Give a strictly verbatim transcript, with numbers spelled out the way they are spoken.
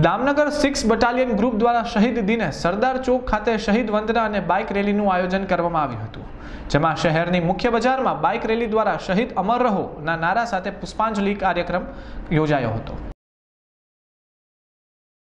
Damnagar six battalion group દ્વારા શહીદ દિને સરદાર ચોક ખાતે શહીદ વંદના અને બાઇક રેલીનું આયોજન કરવામાં આવ્યું હતું, જેમાં શહેરની મુખ્ય બજારમાં બાઇક રેલી દ્વારા શહીદ અમર રહો ના નારા સાથે પુષ્પાંજલિ કાર્યક્રમ યોજાયો હતો।